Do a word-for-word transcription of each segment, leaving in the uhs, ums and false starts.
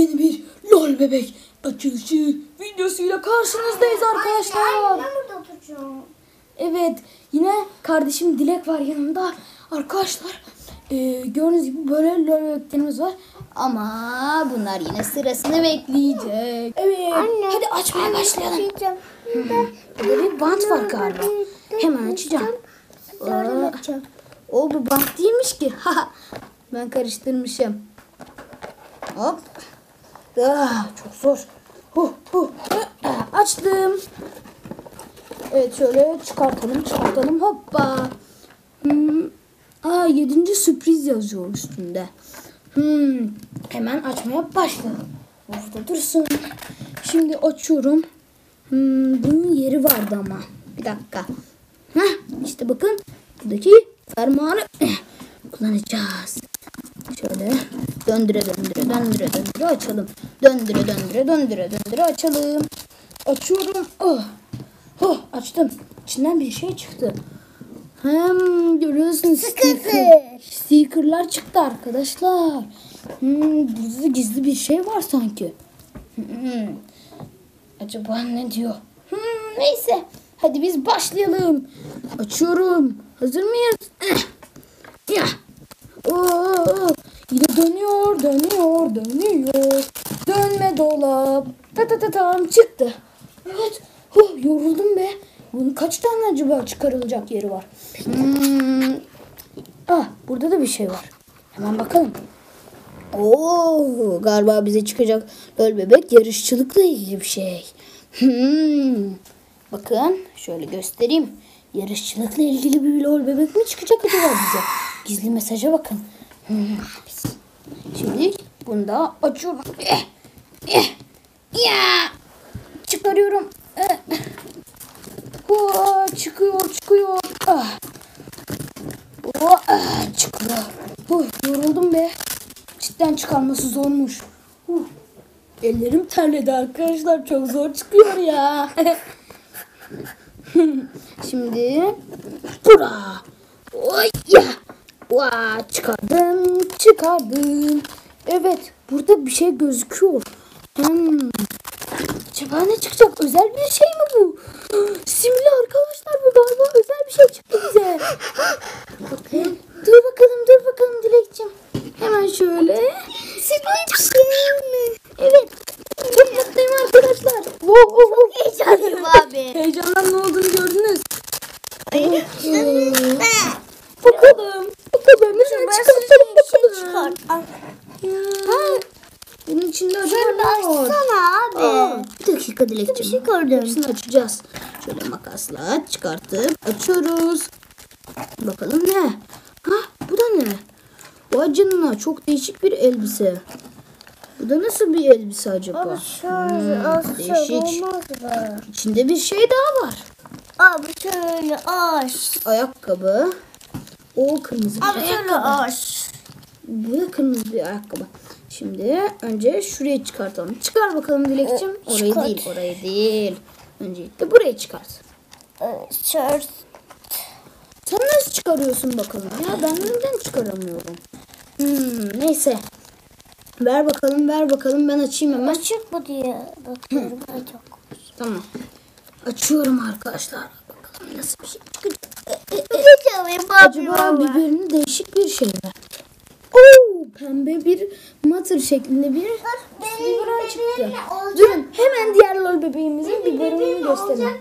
yeni bir LOL bebek açılışı videosuyla karşınızdayız arkadaşlar. Ben burada oturacağım. Evet, yine kardeşim Dilek var yanımda. Arkadaşlar e, gördüğünüz gibi böyle LOL bebeklerimiz var. Ama bunlar yine sırasını bekleyecek. Evet, Anne, hadi açmaya anne, başlayalım. açacağım. Hmm, Burada bir bant var galiba. Hemen açacağım. Yardım Aa, edeceğim. o bu bant değilmiş ki. Ben karıştırmışım. Hop. Ah, çok zor. Huh, huh. Ah, açtım. Evet, şöyle çıkartalım çıkartalım. Hoppa. Hmm. Aa, yedinci sürpriz yazıyor üstünde. Hmm. Hemen açmaya başladım. Burada dursun. Şimdi açıyorum. Hmm, bunun yeri vardı ama. Bir dakika. Heh, işte bakın. Buradaki fermuarı kullanacağız. Şöyle döndüre döndüre döndüre döndüre açalım. Döndüre döndüre döndüre döndüre açalım. Açıyorum. Oh. Oh, açtım. İçinden bir şey çıktı. Hem görüyorsunuz. Sticker. Stickerlar çıktı arkadaşlar. Hmm, burada gizli bir şey var sanki. Hmm. Acaba ne diyor? Hmm, neyse. Hadi biz başlayalım. Açıyorum. Hazır mıyız? Ya. Oo, yine dönüyor, dönüyor, dönüyor. Dönme dolap. Ta ta ta tam çıktı. Evet. Huh, yoruldum be. Bunun kaç tane acaba çıkarılacak yeri var? Hmm. Ah, burada da bir şey var. Hemen bakalım. Oo, galiba bize çıkacak LOL bebek yarışçılıkla ilgili bir şey. Hmm. Bakın şöyle göstereyim. Yarışçılıkla ilgili bir LOL bebek mi çıkacak acaba bize? Gizli mesaja bakın. Hmm. Şimdi bunu da açıyorum. Eh, eh, ya. Çıkarıyorum. Eh. Oh, çıkıyor çıkıyor. Ah. Oh, ah, çıkıyor. Oh, yoruldum be. Cidden çıkarması zormuş. Uh. Ellerim terledi arkadaşlar. Çok zor çıkıyor ya. Şimdi bura. Oy ya. Vaa, çıkardım, çıkardım. Evet, burada bir şey gözüküyor. Hmm. Acaba ne çıkacak? Özel bir şey mi bu? Simli arkadaşlar, bu galiba özel bir şey çıktı bize. Bakın. Dur bakalım, dur bakalım Dilekçim. Hemen şöyle. Simli bir şey mi? Evet. Çok mutluyum arkadaşlar. Wow, wow, wow. Heyecanlıyım abi. Heyecandan ne olduğunu gördünüz. Bakalım. Bakalım. Ne çıkartalım bakalım. Çıkart. Ya. Bunun içinde acaba ne var? Açsana abi. Aa, bir dakika Dilekçim. Bir şey gördüm. Hepsini açacağız. Şöyle makasla çıkartıp açıyoruz. Bakalım ne? Ha, bu da ne? Vay canına, çok değişik bir elbise. Bu da nasıl bir elbise acaba? Abi şöyle Hmm, az değişik. olmaz mı? İçinde bir şey daha var. Abi şöyle aç. Ayakkabı. O kırmızı bir Abi şöyle ayakkabı. aç. Bu da kırmızı bir ayakkabı. Şimdi önce şuraya çıkartalım. Çıkar bakalım Dilekçim. Evet, Orayı çıkart. değil, orayı değil. Öncelikle burayı çıkart. Şöyle. Sen nasıl çıkarıyorsun bakalım ya? Ben neden çıkaramıyorum? Hmm, neyse. Ver bakalım, ver bakalım. Ben açayım hemen. Açık mı diye bakıyorum. Ay çok. Tamam. Açıyorum arkadaşlar. Bakalım nasıl bir şey çıkacak. Acaba biberinin değişik bir şey var. Oo, pembe bir matır şeklinde bir biberon çıktı. Durun, hemen diğer LOL bebeğimizin biberonunu gösterelim.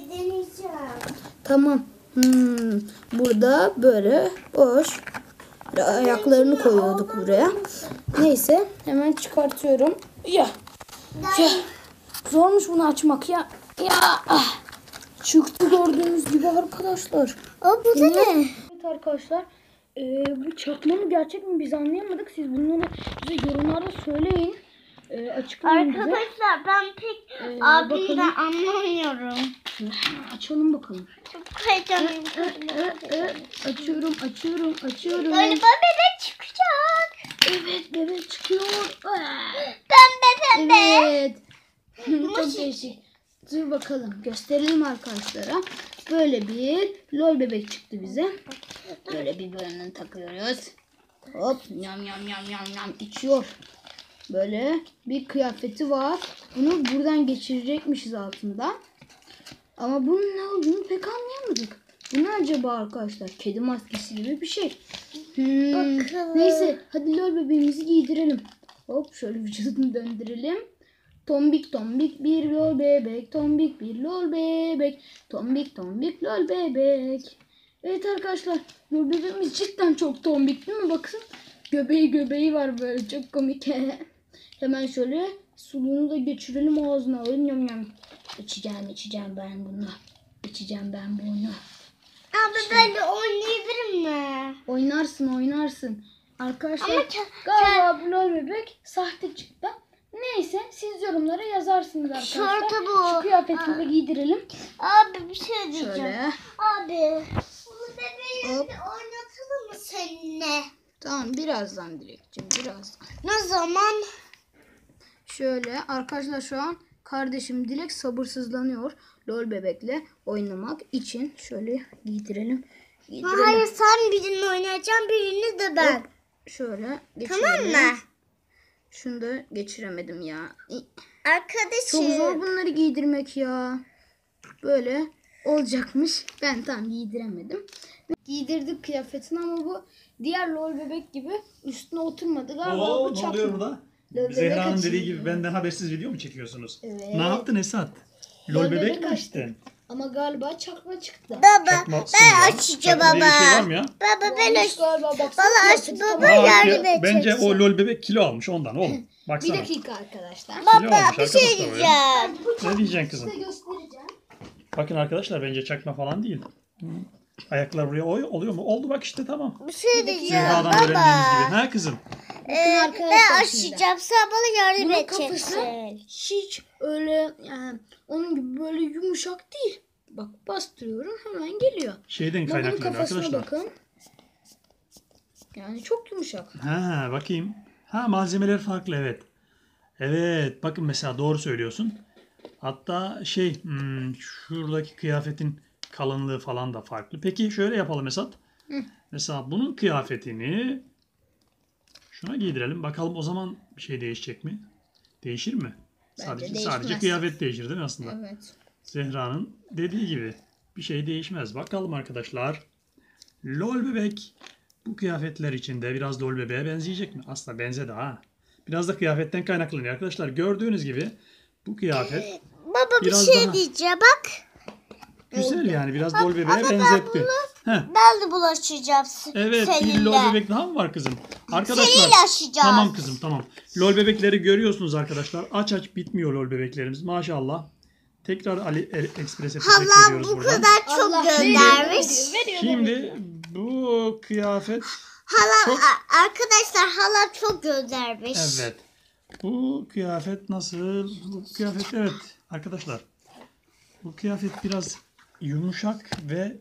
Tamam. Hmm, burada böyle boş. Böyle ayaklarını koyuyorduk buraya. Neyse, hemen çıkartıyorum. Ya. Ya. Zormuş bunu açmak ya. Ya. Ah. Çıktı gördüğünüz gibi arkadaşlar. Aa, bu da ne? Evet arkadaşlar. Ee, bu çakma mı gerçek mi biz anlayamadık. Siz bunları bize yorumlarda söyleyin. Ee, açıklayın bize. Arkadaşlar ben pek Ee, abimden bakalım. anlamıyorum. Açalım bakalım. Çok heyecanlıyım. Ee, e, açıyorum, açıyorum, açıyorum. Galiba bebek çıkacak. Evet, bebek çıkıyor. Ah. Pembe pembe. Evet. Çok değişik. Dur bakalım, gösterelim arkadaşlara. Böyle bir LOL bebek çıktı bize. Böyle bir bölümünü takıyoruz. Hop, yam yam yam yam yam içiyor. Böyle bir kıyafeti var. Bunu buradan geçirecekmişiz altından. Ama bunun ne olduğunu pek anlayamadık. Bu ne acaba arkadaşlar? Kedi maskesi gibi bir şey. Hmm, Bakalım. neyse hadi lol bebeğimizi giydirelim. Hop şöyle vücudunu döndürelim. Tombik tombik bir lol bebek. Tombik bir lol bebek. Tombik tombik lol bebek. Evet arkadaşlar. Lol bebeğimiz cidden çok tombik değil mi? Bakın. Göbeği göbeği var böyle. Çok komik. Hemen şöyle suluğunu da geçirelim ağzına. Yam yam yam. İçeceğim içeceğim ben bunu. İçeceğim ben bunu. Abi ben de oynayabilirim mi? Oynarsın oynarsın. Arkadaşlar Ama ke- galiba bu lol bebek sahte çıktı. Neyse siz yorumlara yazarsınız arkadaşlar. Şortu bu. Şu kıyafetini de giydirelim. Abi bir şey diyeceğim. Şöyle. Abi. Bunu bebeği Hop. oynatalım mı seninle? Tamam birazdan Dilekciğim birazdan. Ne zaman? Şöyle arkadaşlar şu an kardeşim Dilek sabırsızlanıyor. Lol bebekle oynamak için. Şöyle giydirelim. Giydirelim. Hayır sen birini oynayacaksın birini de ben. Hop, şöyle geçirelim. Tamam mı? Şunu da geçiremedim ya. Arkadaşım. Çok zor bunları giydirmek ya. Böyle olacakmış. Ben tam giydiremedim. Giydirdik kıyafetini ama bu diğer lol bebek gibi üstüne oturmadı. Galiba Oo, bu ne çakma. oluyor burada? Lol bebek Zehra'nın açıyor. dediği gibi benden habersiz video mu çekiyorsunuz? Evet. Ne yaptın Esat? Lol, Lol bebek bebek mi açtın. açtın? Ama galiba çakma çıktı. Baba Çakmaksın ben ya. açacağım Çakma diye bir şey var baba. mı ya? Baba ben Olmuş aç. galiba. Baksana Bana aç kıyafeti baba tamam. Aa, yardım ki- edeceksin. bence o lol bebek kilo almış ondan oğlum. Bir Baksana. dakika arkadaşlar. Kilo Baba almış bir şey arkadaşlar o ya. diyeceğim. Ne diyeceksin kızım? Size göstereceğim. Bakın arkadaşlar bence çakma falan değil. Hı. Ayaklar buraya oy oluyor mu? Oldu bak işte tamam. Bir şey diyeceğim Zehra'dan öğrendiğimiz gibi. baba. Ha kızım? Ee, arkadaşlar ben şimdi. açacağım sen bana yardım Bunun edeceksin. kafası hiç öyle yani onun gibi böyle yumuşak değil. Bak bastırıyorum hemen geliyor. Şeyden Ama bunun kaynaklanıyor kafasına arkadaşlar. bakın. Yani çok yumuşak. Ha bakayım. Ha malzemeler farklı evet. Evet bakın mesela doğru söylüyorsun. Hatta şey hmm, şuradaki kıyafetin kalınlığı falan da farklı. Peki şöyle yapalım Esat. Mesela bunun kıyafetini şuna giydirelim. Bakalım o zaman bir şey değişecek mi? Değişir mi? Bence Sadece değişmez. sadece kıyafet değişir değil mi aslında? Evet. Zehra'nın dediği gibi bir şey değişmez. Bakalım arkadaşlar. Lol bebek bu kıyafetler içinde biraz lol bebeğe benzeyecek mi? Aslında benzedi ha. Biraz da kıyafetten kaynaklanıyor arkadaşlar. Gördüğünüz gibi bu kıyafet Baba bir Biraz şey daha- diyeceğim bak. güzel yani. Biraz lol bebeğe benzetti. Heh. Ben de bulaşacağım s- Evet bir seninle. lol bebek daha mı var kızım? Arkadaşlar Seninle açacağız. tamam kızım tamam. Lol bebekleri görüyorsunuz arkadaşlar. Aç aç bitmiyor lol bebeklerimiz. Maşallah. Tekrar Ali El- Express'e teşekkür Halam ediyoruz bu buradan. kadar çok Allah göndermiş. veriyor, veriyor, veriyor. Şimdi bu kıyafet Halam a- arkadaşlar halam çok göndermiş. evet. Bu kıyafet nasıl? Bu kıyafet evet arkadaşlar. Bu kıyafet biraz yumuşak ve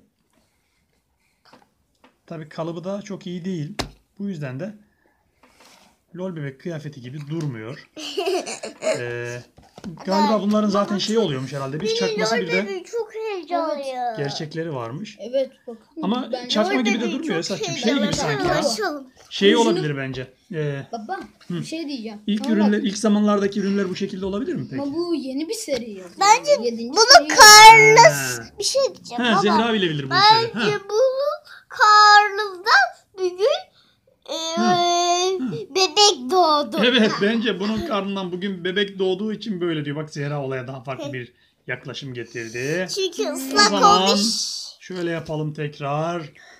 tabii kalıbı da çok iyi değil. Bu yüzden de lol bebek kıyafeti gibi durmuyor. Ee, galiba bunların zaten şey oluyormuş herhalde. Bir çakması bir de Bebeği çok heyecanlıyım. gerçekleri varmış. Evet bakın. Ama Ben- çakma gibi de bebeği durmuyor çok Esat'cığım. Şey gibi heyecanlı. sanki ya. Ulaşalım. Şey Ucunu- olabilir bence. Ee, Baba bir şey diyeceğim. ilk Ama ürünler, bak, ilk zamanlardaki ürünler bu şekilde olabilir mi peki? ama bu yeni bir seri yazıyor. Bence Yedinci bunu seri Carlos Ha. bir şey diyeceğim He, baba. Zehra bilebilir bu işleri. Bence Ha. bunu Carlos'dan bir gün eee, bebek doğdu. Evet bence bunun karnından bugün bebek doğduğu için böyle diyor. Bak Zehra olaya daha farklı bir yaklaşım getirdi. Çünkü O ıslak zaman olmuş. şöyle yapalım tekrar.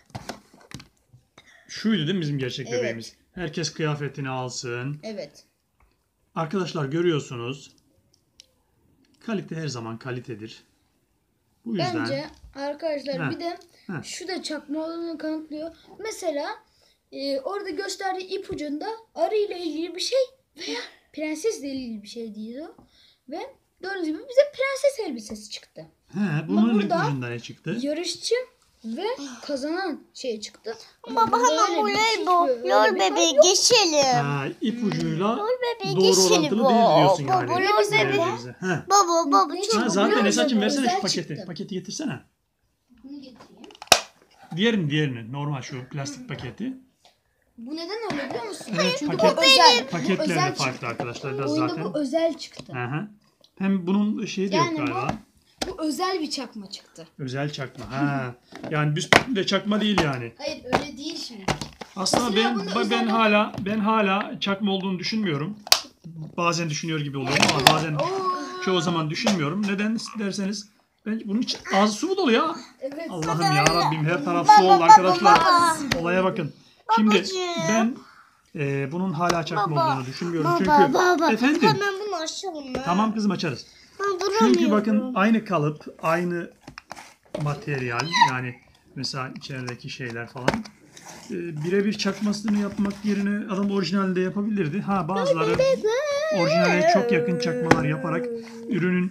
Şuydu değil mi bizim gerçek Evet. bebeğimiz? Herkes kıyafetini alsın. Evet. Arkadaşlar görüyorsunuz. Kalite her zaman kalitedir. Bu yüzden Bence arkadaşlar Ha. bir de Ha. şu da çakma olduğunu kanıtlıyor. Mesela e, orada gösterdiği ipucunda arı ile ilgili bir şey veya prensesle ilgili bir şey diyor. Ve gördüğünüz gibi bize prenses elbisesi çıktı. he, bunun burada- ucundan ne çıktı? Yarışçı ve kazanan şey çıktı. Ama Baba burada hemen öyle bir- hiç voleybol. böyle Lol bir bebeği hal yok. geçelim. Ha, ipucuyla Lol bebeği doğru geçelim orantılı bu. değil diyorsun Baba, yani. lol bebeği. Bize. He. Baba baba Ne çok Ha, Bu zaten biraz Esat'cığım da versene şu özel paketi. çıktı. Paketi getirsene. Bunu getireyim. Diğerini diğerini. Normal şu plastik paketi. Bu neden öyle biliyor musun? Evet, Çünkü paket- bu özel. Paketleri özel de farklı çıktı. arkadaşlar biraz Oyunda zaten. bu özel çıktı. Hı hı. Hem bunun şeyi de yok Yani bu- galiba. Bu özel bir çakma çıktı. Özel çakma. Ha. Yani büsbütün de çakma değil yani. Hayır öyle değil şimdi. Aslında Mesela ben bunda ben özel- hala ben hala çakma olduğunu düşünmüyorum. Bazen düşünüyor gibi oluyorum ama bazen çoğu zaman düşünmüyorum. Neden derseniz ben bunun için ağzı su mu dolu ya? Evet. Allah'ım ya Rabbim her taraf su oldu arkadaşlar. Olaya bakın. Şimdi ben e, bunun hala çakma olduğunu düşünmüyorum. Çünkü Baba baba. efendim Hemen bunu açalım mı? tamam kızım açarız. Ben duramıyorum. Çünkü bakın aynı kalıp, aynı materyal yani mesela içerideki şeyler falan e, birebir çakmasını yapmak yerine adam orijinalde yapabilirdi. Ha bazıları orijinale çok yakın çakmalar yaparak ürünün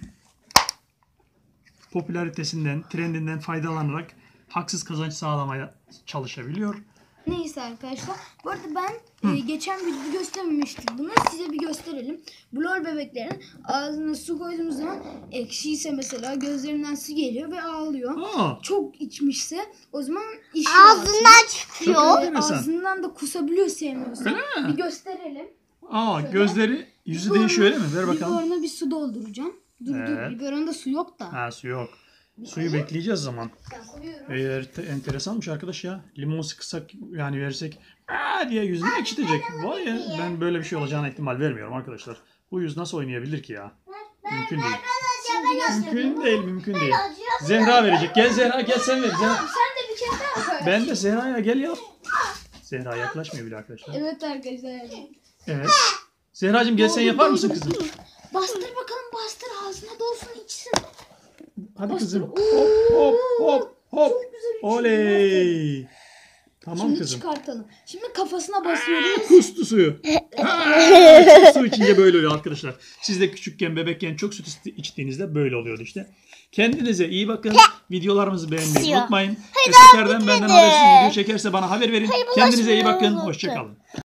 popülaritesinden, trendinden faydalanarak haksız kazanç sağlamaya çalışabiliyor. Neyse arkadaşlar. Bu arada ben e, geçen video göstermemiştik bunu. Size bir gösterelim. Bu lol bebeklerin ağzına su koyduğumuz zaman ekşiyse mesela gözlerinden su geliyor ve ağlıyor. Aa, Çok içmişse o zaman işi Ağzından çıkıyor. Çok enteresan. Ağzından da kusabiliyor sevmiyorsa. Öyle mi? Bir gösterelim. aa gözleri yüzü değişiyor öyle mi? Ver bakalım. Biberona bir su dolduracağım. Dur Evet. dur. Biberonda su yok da. Ha su yok. Suyu bekleyeceğiz zaman. Ben koyuyorum. Eğer te- enteresanmış arkadaş ya. Limon sıksak yani versek aa diye yüzünü ekşitecek. Vay ya. Ben böyle bir şey olacağına ihtimal vermiyorum arkadaşlar. Bu yüz nasıl oynayabilir ki ya? Mümkün değil. Mümkün değil, mümkün değil. Zehra verecek. Gel Zehra gel sen ver. Zehra. Sen de bir kere daha koy. Ben de Zehra'ya gel yap. Zehra yaklaşmıyor bile arkadaşlar. Evet arkadaşlar. Evet. Zehracığım gel sen yapar mısın kızım? Bastır bakalım bastır ağzına dolsun içsin. Hadi kızım. Hop hop hop hop. Çok güzel içiyor. Oley. Tamam Şimdi kızım. çıkartalım. Şimdi kafasına basıyoruz. Kustu suyu. Aa, çok su içince böyle oluyor arkadaşlar. Siz de küçükken, bebekken çok süt iç- içtiğinizde böyle oluyordu işte. Kendinize iyi bakın. Videolarımızı beğenmeyi Kusuyor. unutmayın. Eseker'den benden habersiz video çekerse bana haber verin. Kendinize iyi bakın. bulaşmıyor. Hoşçakalın.